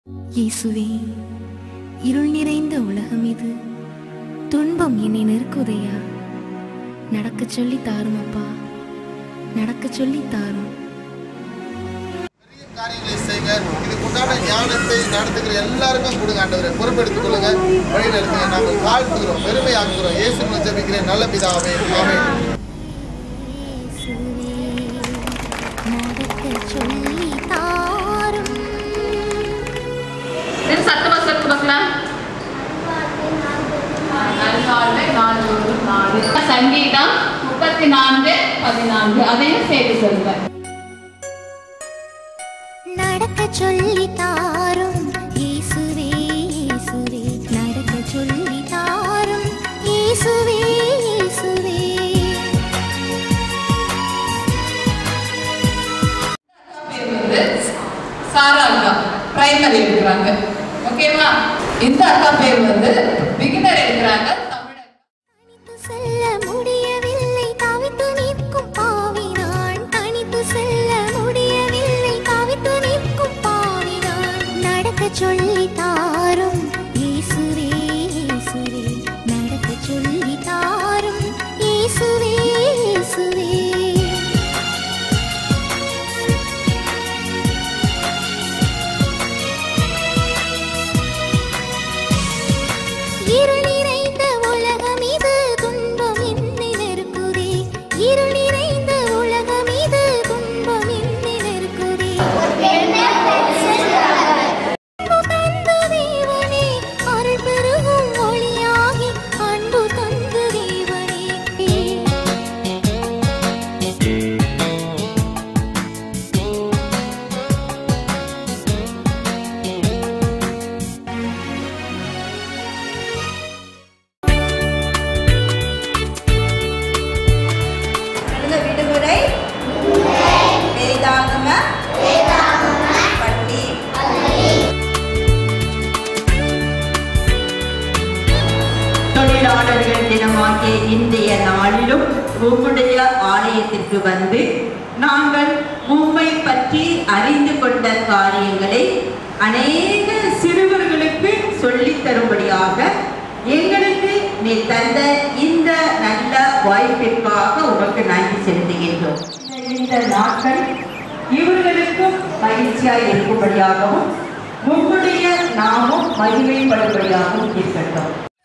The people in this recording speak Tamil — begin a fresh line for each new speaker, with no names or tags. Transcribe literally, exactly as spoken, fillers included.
இயேசுவே, இருள் நிறைந்த உலகம் இது, துன்பம் என்னை நெருக்குதையா. நடக்க சொல்லி தாரும் அப்பா, நடக்க சொல்லி தாரும்.
காரியங்களை செய்யுங்க. இதுக்குண்டான ஞானத்தை நடத்துகிற எல்லாருக்கும் கொடுங்க ஆண்டவரே. பொறுப்பெடுத்துக் கொள்ளுங்க, வழி நடத்துங்க. நாங்கள் வாழ்த்துகிறோம், பெருமையாக்குகிறோம். இயேசுவை ஜெபிக்கிறேன் நல்ல பிதாவே, ஆமென்.
சத்தமா சொல்லுங்க பார்க்கலாம். சங்கீதம் முப்பத்தி நான்கு பதினான்கு அதையும் சேர்த்து சொல்லுங்க.
நடக்க சொல்லி தாரும் இயேசுவே, இயேசுவே நடக்க சொல்லி தாரும் இயேசுவே, இயேசுவே.
சாரா அக்கா பிரைமரி எடுக்கிறாங்க, ஓகேவா? இந்த அக்கா பேர் வந்து பிகினர் எடுக்கிறாங்க.
தனித்து செல்ல முடியவில்லை, தவித்து நிற்கும் பாவினான். தனித்து செல்ல முடியவில்லை, தவித்து நிற்கும் பாவினான். நடக்க சொல்லி தாரும் இயேசுவே, இயேசுவே நடக்க சொல்லி தாரும் இயேசுவே, இயேசுவே. இருள் நிறைந்த உலகம் இது, துன்பம் என்னை நெருக்குதே. இருள் நிறைந்த உலகம் இது, துன்பம் என்னை நெருக்குதே. அன்பு தந்த தேவனே, அருள் பெருகும் ஒளியாகி அன்பு தந்த தேவனே.
விடுமுறை வேதாகம பள்ளி.
தொழிலாளர்கள் தினமாகிய இன்றைய நாளிலும் உம்முடைய ஆலயத்திற்கு வந்து நாங்கள் உம்மை பற்றி அறிந்து கொண்ட காரியங்களை அநேக சிறுவர்களுக்கு சொல்லித் தரும்படியாக எங்களுக்கு நீ தந்த இந்த நல்ல வாய்ப்பிற்காக உமக்கு நன்றி செலுத்துகின்றோம். இந்த நாட்கள் இவர்களுக்கும் மகிழ்ச்சியாய் இருக்கும்படியாகவும் உம்முடைய நாமும் மகிமைப்படும்படியாகவும் இருக்கட்டும்.